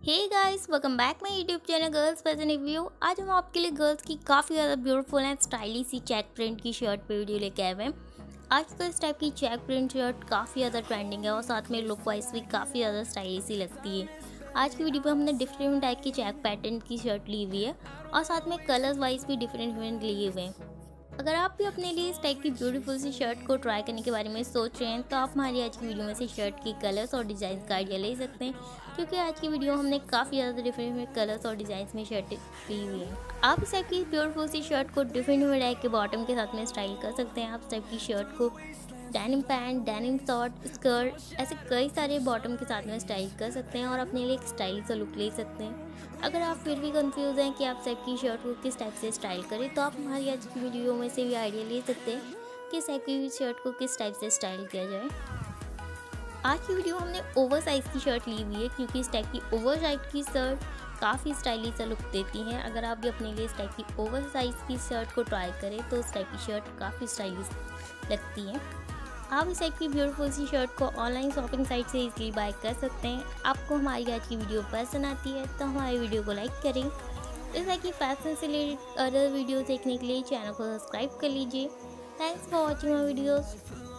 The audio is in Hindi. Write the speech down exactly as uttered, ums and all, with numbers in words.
Hey guys, welcome back my YouTube channel girls fashion review. आज हम आपके लिए गर्ल्स की काफ़ी ज़्यादा ब्यूटीफुल एंड स्टाइलिश सी चेक प्रिंट की शर्ट पे वीडियो लेके आए हुए हैं। आजकल इस टाइप की चेक प्रिंट शर्ट काफ़ी ज़्यादा ट्रेंडिंग है और साथ में लुक वाइज भी काफ़ी ज़्यादा स्टाइलिश ही लगती है। आज की वीडियो पे हमने डिफरेंट टाइप की चेक पैटर्न की शर्ट ली हुई है और साथ में कलर्स वाइज भी डिफरेंट डिफरेंट लिए हुए हैं। अगर आप भी अपने लिए इस टाइप की ब्यूटीफुल सी शर्ट को ट्राई करने के बारे में सोच रहे हैं तो आप हमारी आज की वीडियो में से शर्ट की कलर्स और डिज़ाइन का आइडिया ले सकते हैं, क्योंकि आज की वीडियो हमने काफ़ी ज़्यादा डिफरेंट डिफरेंट कलर्स और डिज़ाइन में शर्ट ली हुई है। आप इस टाइप की ब्यूटीफुल सी शर्ट को डिफरेंट डिफरेंट टाइप के बॉटम के साथ में स्टाइल कर सकते हैं। आप इस टाइप की शर्ट को denim pant, denim short, skirt, ऐसे कई सारे बॉटम के साथ में स्टाइल कर सकते हैं और अपने लिए एक स्टाइलिश सा लुक ले सकते हैं। अगर आप फिर भी कंफ्यूज हैं कि आप टाइप की शर्ट को किस टाइप से स्टाइल करें, तो आप हमारी आज की वीडियो में से भी आइडिया ले सकते हैं कि इस टाइप की शर्ट को किस टाइप से स्टाइल किया जाए। आज की वीडियो हमने ओवर साइज़ की शर्ट ली हुई है, क्योंकि इस टाइप की ओवर साइज की शर्ट काफ़ी स्टाइलिश सा लुक देती हैं। अगर आप भी अपने लिए इस टाइप की ओवर साइज़ की शर्ट को ट्राई करें तो इस टाइप की शर्ट काफ़ी स्टाइलिश लगती है। आप इस टाइप की ब्यूटीफुल सी शर्ट को ऑनलाइन शॉपिंग साइट से इजीली बाय कर सकते हैं। आपको हमारी आज की वीडियो पसंद आती है तो हमारी वीडियो को लाइक करें। इस टाइप की फैशन से रिलेटेड अदर वीडियो देखने के लिए चैनल को सब्सक्राइब कर लीजिए। Thanks for watching my videos.